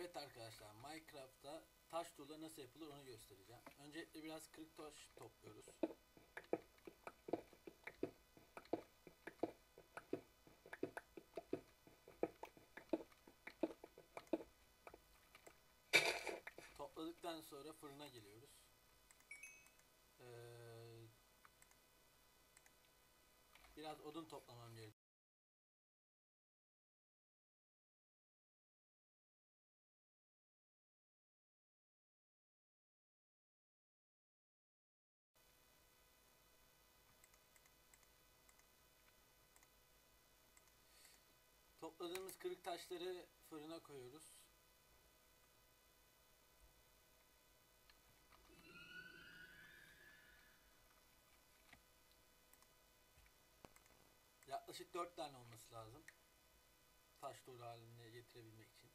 Evet arkadaşlar, Minecraft'ta taş tuğla nasıl yapılır onu göstereceğim. Öncelikle biraz kırık taş topluyoruz. Topladıktan sonra fırına geliyoruz. Biraz odun toplamam gerekiyor. Topladığımız kırık taşları fırına koyuyoruz. Yaklaşık 4 tane olması lazım. Taş tuğla haline getirebilmek için.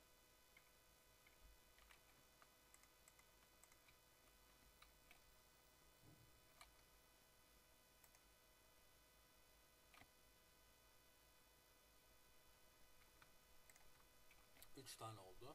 Üç tane oldu.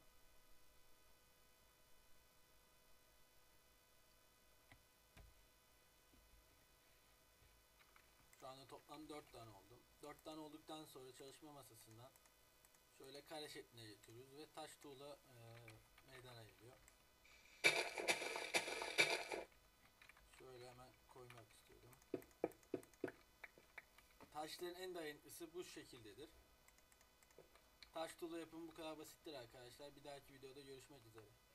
Şu anda toplam 4 tane oldu. 4 tane olduktan sonra çalışma masasından şöyle kare şekline getiriyoruz ve taş tuğla meydana geliyor. Şöyle hemen koymak istiyorum. Taşların en dayanıklısı bu şekildedir. Taş tuğla yapımı bu kadar basittir arkadaşlar. Bir dahaki videoda görüşmek üzere.